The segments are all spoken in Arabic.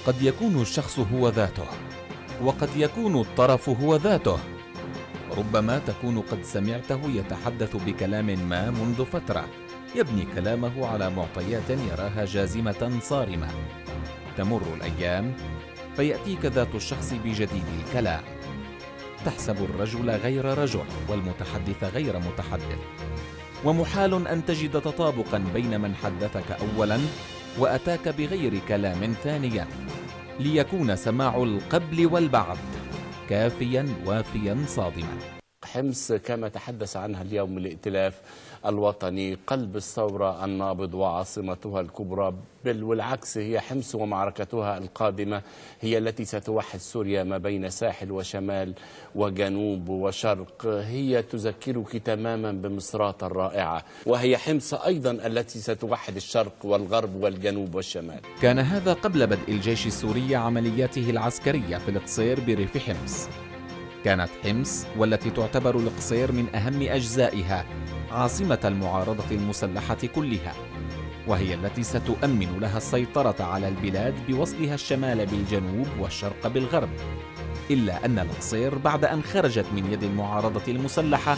قد يكون الشخص هو ذاته، وقد يكون الطرف هو ذاته. ربما تكون قد سمعته يتحدث بكلام ما منذ فترة، يبني كلامه على معطيات يراها جازمة صارمة. تمر الأيام فيأتيك ذات الشخص بجديد الكلام. تحسب الرجل غير رجل والمتحدث غير متحدث، ومحال أن تجد تطابقا بين من حدثك أولا وأتاك بغير كلام ثانيا، ليكون سماع القبل والبعد كافيا وافيا صادما. حمص كما تحدث عنها اليوم الائتلاف الوطني قلب الثورة النابض وعاصمتها الكبرى، بل والعكس، هي حمص ومعركتها القادمة هي التي ستوحد سوريا ما بين ساحل وشمال وجنوب وشرق. هي تذكرك تماما بمصراتة الرائعة، وهي حمص أيضا التي ستوحد الشرق والغرب والجنوب والشمال. كان هذا قبل بدء الجيش السوري عملياته العسكرية في القصير بريف حمص. كانت حمص والتي تعتبر القصير من أهم أجزائها عاصمة المعارضة المسلحة كلها، وهي التي ستؤمن لها السيطرة على البلاد بوصلها الشمال بالجنوب والشرق بالغرب. إلا أن القصير بعد أن خرجت من يد المعارضة المسلحة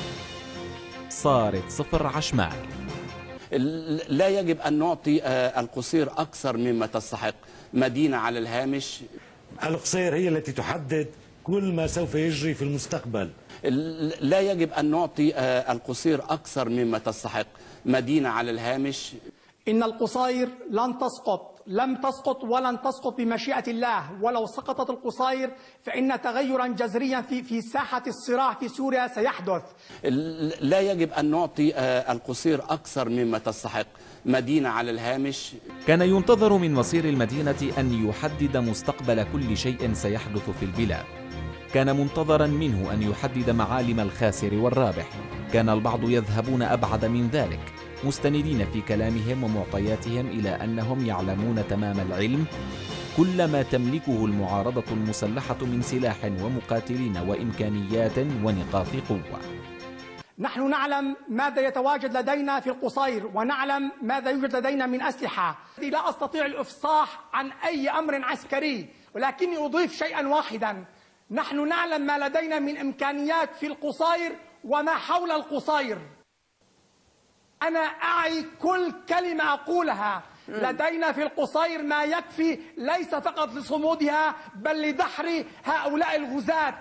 صارت صفر عشمال. لا يجب أن نعطي القصير أكثر مما تستحق، مدينة على الهامش. القصير هي التي تحدد كل ما سوف يجري في المستقبل. لا يجب أن نعطي القصير أكثر مما تستحق، مدينة على الهامش. إن القصير لن تسقط، لم تسقط ولن تسقط بمشيئة الله. ولو سقطت القصير فإن تغيرا جذريا في ساحة الصراع في سوريا سيحدث. لا يجب أن نعطي القصير أكثر مما تستحق، مدينة على الهامش. كان ينتظر من مصير المدينة أن يحدد مستقبل كل شيء سيحدث في البلاد. كان منتظرا منه أن يحدد معالم الخاسر والرابح. كان البعض يذهبون أبعد من ذلك، مستندين في كلامهم ومعطياتهم إلى أنهم يعلمون تمام العلم كل ما تملكه المعارضة المسلحة من سلاح ومقاتلين وإمكانيات ونقاط قوة. نحن نعلم ماذا يتواجد لدينا في القصير، ونعلم ماذا يوجد لدينا من أسلحة. لا أستطيع الإفصاح عن أي أمر عسكري، ولكني أضيف شيئا واحدا. نحن نعلم ما لدينا من إمكانيات في القصير وما حول القصير. أنا أعي كل كلمة أقولها. لدينا في القصير ما يكفي ليس فقط لصمودها بل لدحر هؤلاء الغزاة.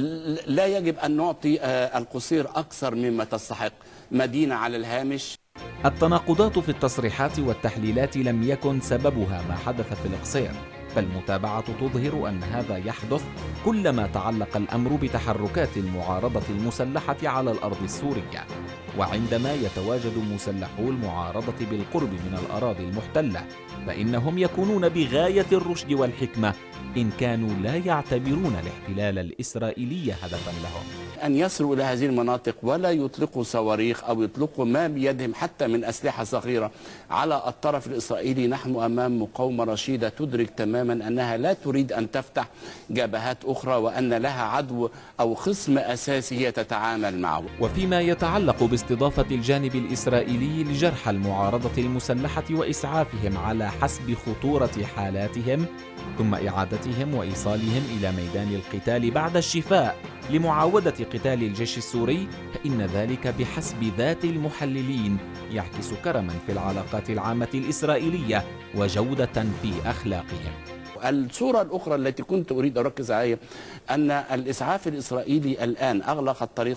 لا يجب أن نعطي القصير أكثر مما تستحق، مدينة على الهامش. التناقضات في التصريحات والتحليلات لم يكن سببها ما حدث في القصير، فالمتابعة تظهر أن هذا يحدث كلما تعلق الأمر بتحركات المعارضة المسلحة على الأرض السورية، وعندما يتواجد مسلحو المعارضة بالقرب من الأراضي المحتلة فإنهم يكونون بغاية الرشد والحكمة إن كانوا لا يعتبرون الاحتلال الإسرائيلي هدفا لهم. أن يصلوا إلى هذه المناطق ولا يطلقوا صواريخ أو يطلقوا ما بيدهم حتى من أسلحة صغيرة على الطرف الإسرائيلي. نحن أمام مقاومة رشيدة تدرك تماما أنها لا تريد أن تفتح جبهات أخرى، وأن لها عدو أو خصم أساسي هي تتعامل معه. وفيما يتعلق باستضافة الجانب الإسرائيلي لجرحى المعارضة المسلحة وإسعافهم على حسب خطورة حالاتهم، ثم إعادتهم وإيصالهم إلى ميدان القتال بعد الشفاء لمعاودة قتال الجيش السوري، فإن ذلك بحسب ذات المحللين يعكس كرما في العلاقات العامة الإسرائيلية وجودة في أخلاقهم. الصورة الأخرى التي كنت أريد أركز عليها أن الإسعاف الإسرائيلي الآن أغلق الطريق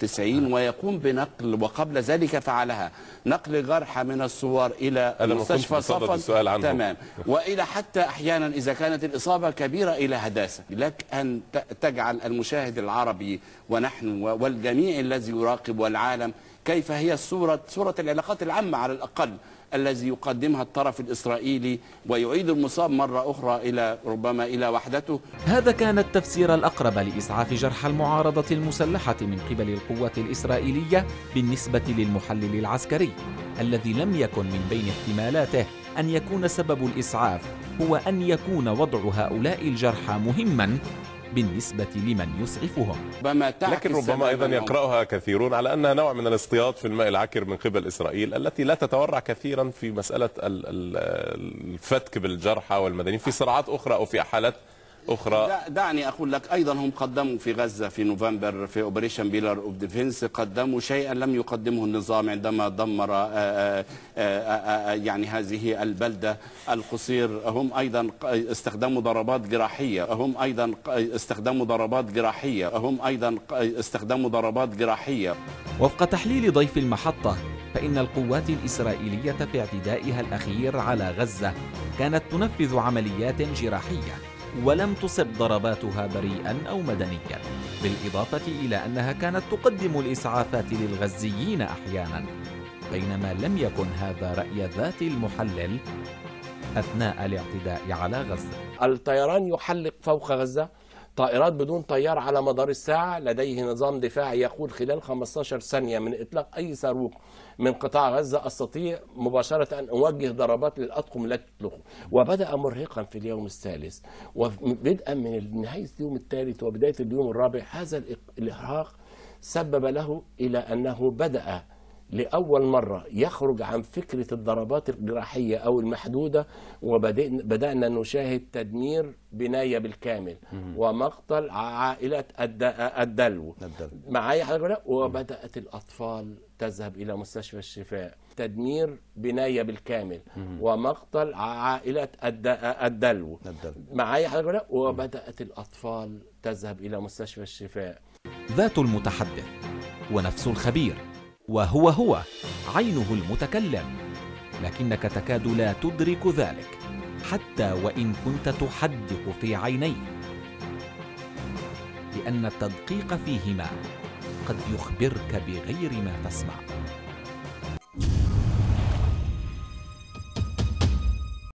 96 ويقوم بنقل، وقبل ذلك فعلها نقل جرحى من الثوار إلى مستشفى صفا، تمام، وإلى حتى أحيانا إذا كانت الإصابة كبيرة إلى هداسة. لك أن تجعل المشاهد العربي ونحن والجميع الذي يراقب والعالم كيف هي صورة العلاقات العامة على الأقل الذي يقدمها الطرف الإسرائيلي، ويعيد المصاب مرة أخرى إلى ربما إلى وحدته. هذا كان التفسير الأقرب لإسعاف جرحى المعارضة المسلحة من قبل القوات الإسرائيلية بالنسبة للمحلل العسكري، الذي لم يكن من بين احتمالاته أن يكون سبب الإسعاف هو أن يكون وضع هؤلاء الجرحى مهما بالنسبة لمن يسعفهم. لكن ربما أيضا يقرأها كثيرون على أنها نوع من الاصطياد في الماء العكر من قبل إسرائيل التي لا تتورع كثيرا في مسألة الفتك بالجرحى والمدنيين في صراعات أخرى أو في حالات أخرى. دعني أقول لك أيضا هم قدموا في غزة في نوفمبر في أوبريشن بيلر أوف ديفنس قدموا شيئا لم يقدمه النظام عندما دمر يعني هذه البلدة القصير. هم أيضا استخدموا ضربات جراحية. وفق تحليل ضيف المحطة فإن القوات الإسرائيلية في اعتدائها الأخير على غزة كانت تنفذ عمليات جراحية ولم تصب ضرباتها بريئا أو مدنيا، بالإضافة إلى أنها كانت تقدم الإسعافات للغزيين أحيانا، بينما لم يكن هذا رأي ذات المحلل أثناء الاعتداء على غزة. الطيران يحلق فوق غزة طائرات بدون طيار على مدار الساعة، لديه نظام دفاعي يقول خلال 15 ثانية من إطلاق أي صاروخ من قطاع غزة أستطيع مباشرة أن أوجه ضربات للأطقم التي تطلقه. وبدأ مرهقا في اليوم الثالث، وبدءا من نهاية اليوم الثالث وبداية اليوم الرابع هذا الإرهاق سبب له إلى أنه بدأ لأول مرة يخرج عن فكرة الضربات الجراحية أو المحدودة، وبدأنا نشاهد تدمير بناية بالكامل ومقتل عائلة الدلو. معايا حضرتك؟ وبدأت الأطفال تذهب إلى مستشفى الشفاء. تدمير بناية بالكامل ومقتل عائلة الدلو. معايا حضرتك؟ وبدأت الأطفال تذهب إلى مستشفى الشفاء. ذات المتحدث ونفس الخبير، وهو عينه المتكلم، لكنك تكاد لا تدرك ذلك حتى وإن كنت تحدق في عينيه، لأن التدقيق فيهما قد يخبرك بغير ما تسمع.